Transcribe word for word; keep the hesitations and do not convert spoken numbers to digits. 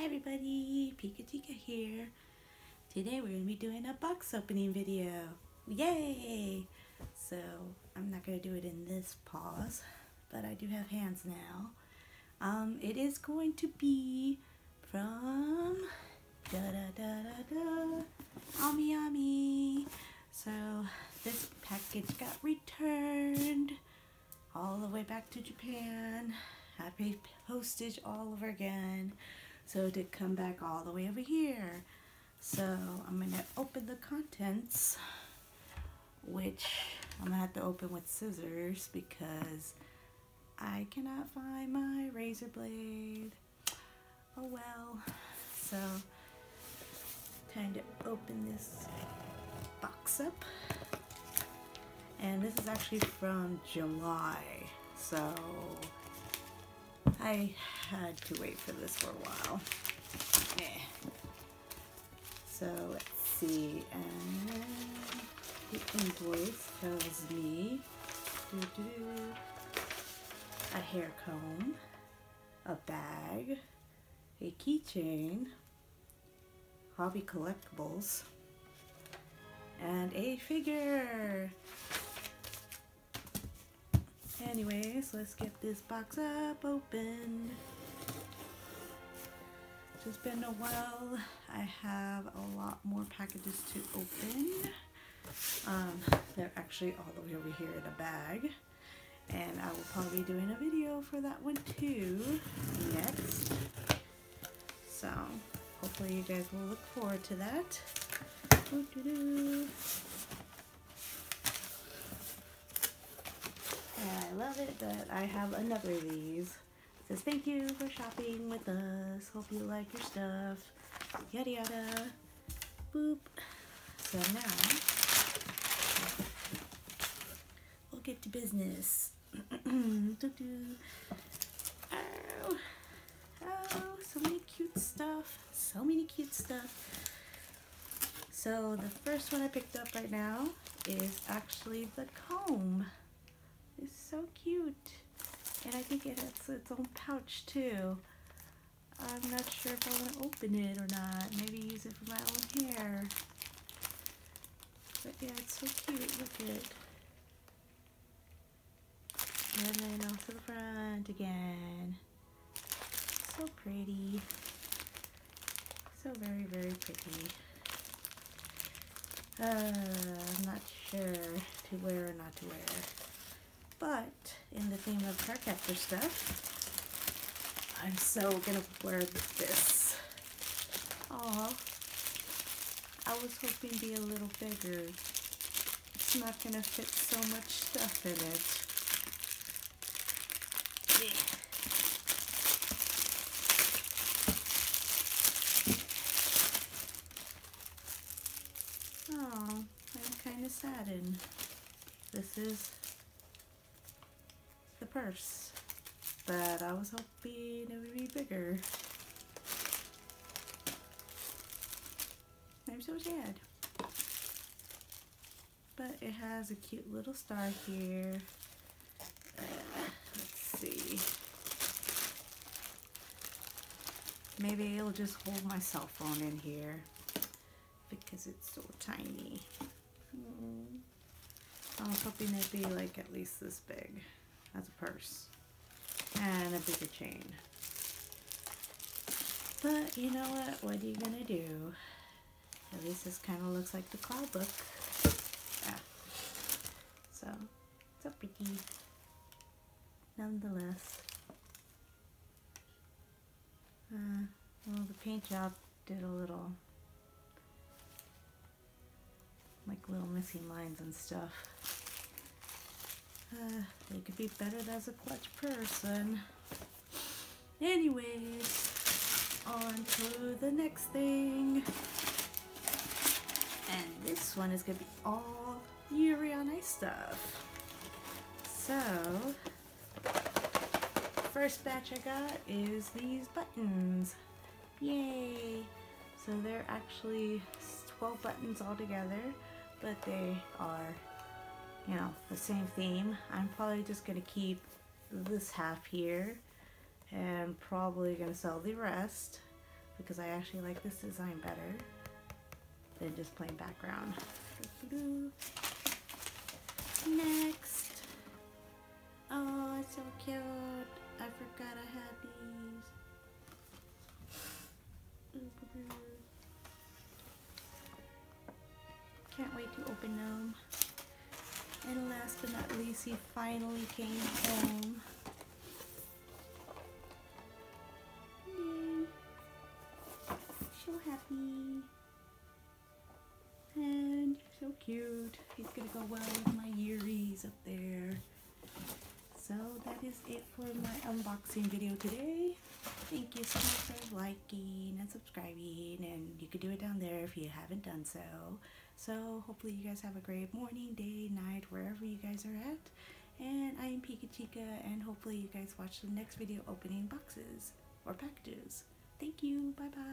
everybody, Pikatika here. Today we're going to be doing a box opening video. Yay! So I'm not going to do it in this pause, but I do have hands now. Um, it is going to be from da da da da da Ami Ami. So this package got returned all the way back to Japan. I paid postage all over again, so it did come back all the way over here. So I'm gonna open the contents, which I'm gonna have to open with scissors because I cannot find my razor blade. Oh well. So time to open this box up, and this is actually from July, so I had to wait for this for a while. Yeah. So let's see, and the invoice tells me doo -doo, a hair comb, a bag, a keychain, hobby collectibles, and a figure. Anyways, let's get this box up open. It's been a while. I have a lot more packages to open. Um, they're actually all the way over here in a bag, and I will probably be doing a video for that one too next. So hopefully you guys will look forward to that. Doo-doo-doo. I love it that I have another of these. It says thank you for shopping with us. Hope you like your stuff. Yada yada. Boop. So now we'll get to business. Oh, oh, so many cute stuff. So many cute stuff. So the first one I picked up right now is actually the comb. It's so cute, and I think it has its own pouch too. I'm not sure if I want to open it or not. Maybe use it for my own hair. But yeah, it's so cute. Look at it. And then off to the front again. So pretty. So very, very pretty. Uh, I'm not sure to wear or not to wear. But in the theme of Cardcaptor stuff, I'm so gonna wear this. Aw, I was hoping to be a little bigger. It's not gonna fit so much stuff in it. Yeah. Oh, I'm kind of saddened. This is the purse, but I was hoping it would be bigger. I'm so sad. But it has a cute little star here. Uh, let's see. Maybe it'll just hold my cell phone in here because it's so tiny. Hmm. I was hoping it'd be like at least this big. As a purse and a bigger chain, but you know what what are you gonna do? At least this kind of looks like the cloud book. Yeah. So so pretty nonetheless. Uh, well, the paint job did a little like little missing lines and stuff. Uh, they could be better as a clutch person. Anyways, on to the next thing. And this one is going to be all Yuri on Ice stuff. So, first batch I got is these buttons. Yay! So they're actually twelve buttons all together, but they are, you know, the same theme. I'm probably just going to keep this half here and probably going to sell the rest. because I actually like this design better than just plain background. Next. Oh, it's so cute. I forgot I had these. Can't wait to open them. And last but not least, he finally came home. Yay. So happy. And so cute. He's gonna go well with my Yuris up there. So that is it for my unboxing video today. Thank you so much for liking and subscribing, and you could do it down there if you haven't done so. So hopefully you guys have a great morning, day, night, wherever you guys are at. And I am Pika Chica, and hopefully you guys watch the next video opening boxes or packages. Thank you. Bye bye.